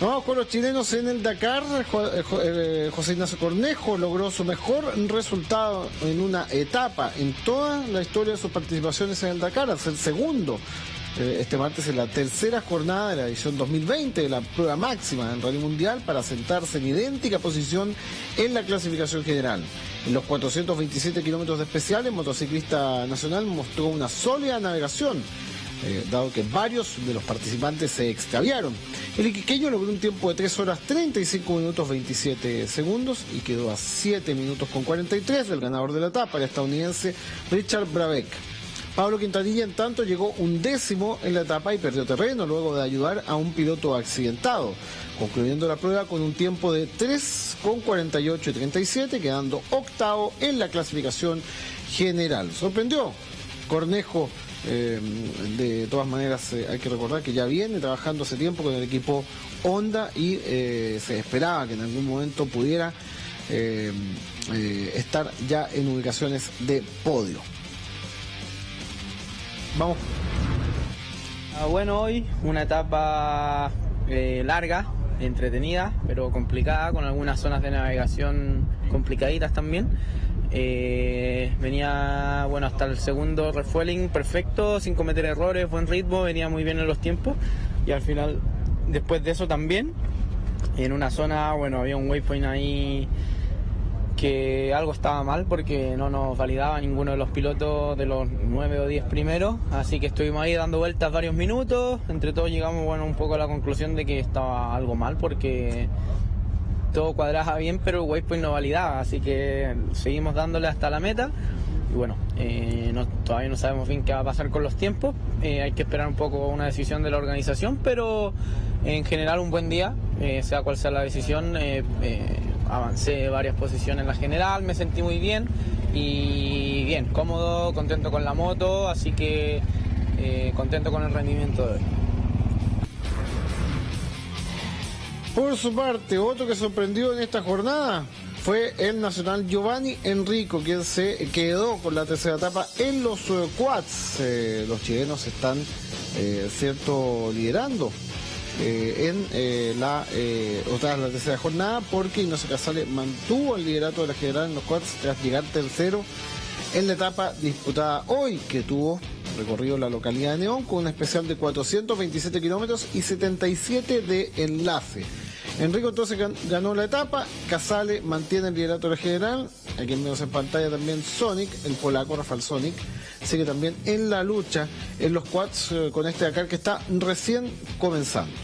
Vamos con los chilenos en el Dakar. José Ignacio Cornejo logró su mejor resultado en una etapa en toda la historia de sus participaciones en el Dakar, al ser segundo este martes en la tercera jornada de la edición 2020 de la prueba máxima del Rally Mundial, para sentarse en idéntica posición en la clasificación general. En los 427 kilómetros de especial, el motociclista nacional mostró una sólida navegación, dado que varios de los participantes se extraviaron. El iquiqueño logró un tiempo de 3 horas 35 minutos 27 segundos y quedó a 7 minutos con 43 del ganador de la etapa, el estadounidense Richard Brabeck. Pablo Quintanilla, en tanto, llegó 11º en la etapa y perdió terreno luego de ayudar a un piloto accidentado, concluyendo la prueba con un tiempo de 3 con 48 y 37, quedando 8º en la clasificación general. Sorprendió Cornejo. De todas maneras, hay que recordar que ya viene trabajando hace tiempo con el equipo Honda y se esperaba que en algún momento pudiera estar ya en ubicaciones de podio. Vamos. Bueno, hoy una etapa larga, entretenida, pero complicada, con algunas zonas de navegación complicaditas también. Venía hasta el segundo refueling perfecto, sin cometer errores, buen ritmo, venía muy bien en los tiempos, y al final, después de eso también, en una zona, había un waypoint ahí que algo estaba mal porque no nos validaba ninguno de los pilotos de los 9 o 10 primeros, así que estuvimos ahí dando vueltas varios minutos. Entre todos llegamos un poco a la conclusión de que estaba algo mal porque todo cuadraba bien, pero el waypoint no validaba, así que seguimos dándole hasta la meta. Y todavía no sabemos bien qué va a pasar con los tiempos. Hay que esperar un poco una decisión de la organización, pero en general un buen día, sea cual sea la decisión. Avancé varias posiciones en la general, me sentí muy bien y bien, cómodo, contento con la moto, así que contento con el rendimiento de hoy. Por su parte, otro que sorprendió en esta jornada fue el nacional Giovanni Enrico, quien se quedó con la tercera etapa en los quads. Los chilenos están liderando en la tercera jornada, porque Ignacio Casale mantuvo el liderato de la general en los quads tras llegar tercero en la etapa disputada hoy, que tuvo recorrido la localidad de Neón con un especial de 427 kilómetros y 77 de enlace. Enrico entonces ganó la etapa, Casale mantiene el liderato de la general, aquí vemos en pantalla también Sonic, el polaco Rafael Sonic, sigue también en la lucha en los quads con este Dakar que está recién comenzando.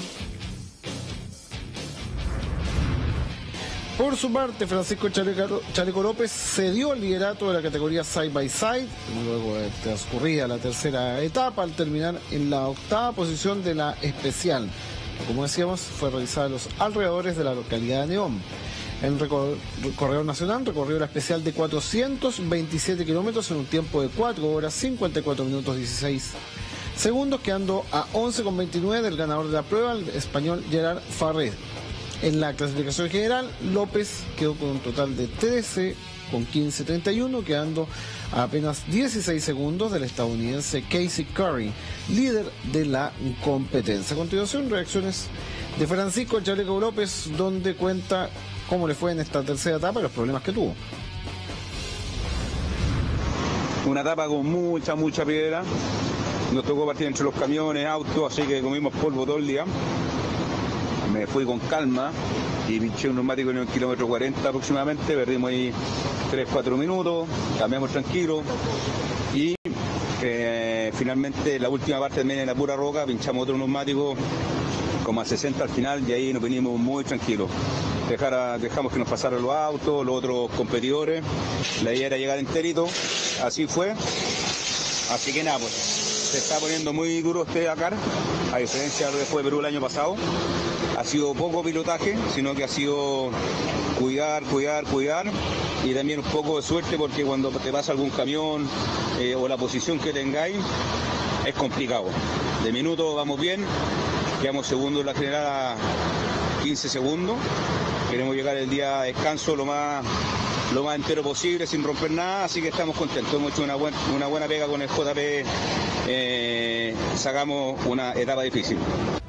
Por su parte, Francisco Chaleco López cedió el liderato de la categoría Side by Side, luego de transcurrida la tercera etapa, al terminar en la 8ª posición de la especial. Como decíamos, fue realizada en los alrededores de la localidad de Neón. El corredor nacional recorrió la especial de 427 kilómetros en un tiempo de 4 horas 54 minutos 16 segundos, quedando a 11,29 del ganador de la prueba, el español Gerard Farré. En la clasificación general, López quedó con un total de 13 con 15.31, quedando a apenas 16 segundos del estadounidense Casey Curry, líder de la competencia. A continuación, reacciones de Francisco Chaleco López, donde cuenta cómo le fue en esta tercera etapa y los problemas que tuvo. Una etapa con mucha piedra. Nos tocó partir entre los camiones, autos, así que comimos polvo todo el día. Me fui con calma y pinché un neumático en el kilómetro 40 aproximadamente, perdimos ahí 3-4 minutos, cambiamos tranquilo y finalmente la última parte también en la pura roca, pinchamos otro neumático como a 60 al final y ahí nos venimos muy tranquilos. Dejamos que nos pasaran los autos, los otros competidores, la idea era llegar enterito, así fue, así que nada, pues se está poniendo muy duro este Dakar, a diferencia de lo que fue Perú el año pasado. Ha sido poco pilotaje, sino que ha sido cuidar y también un poco de suerte, porque cuando te pasa algún camión o la posición que tengáis es complicado. De minuto vamos bien, quedamos segundos en la general a 15 segundos, queremos llegar el día de descanso lo más entero posible, sin romper nada, así que estamos contentos. Hemos hecho una buena pega con el JP, sacamos una etapa difícil.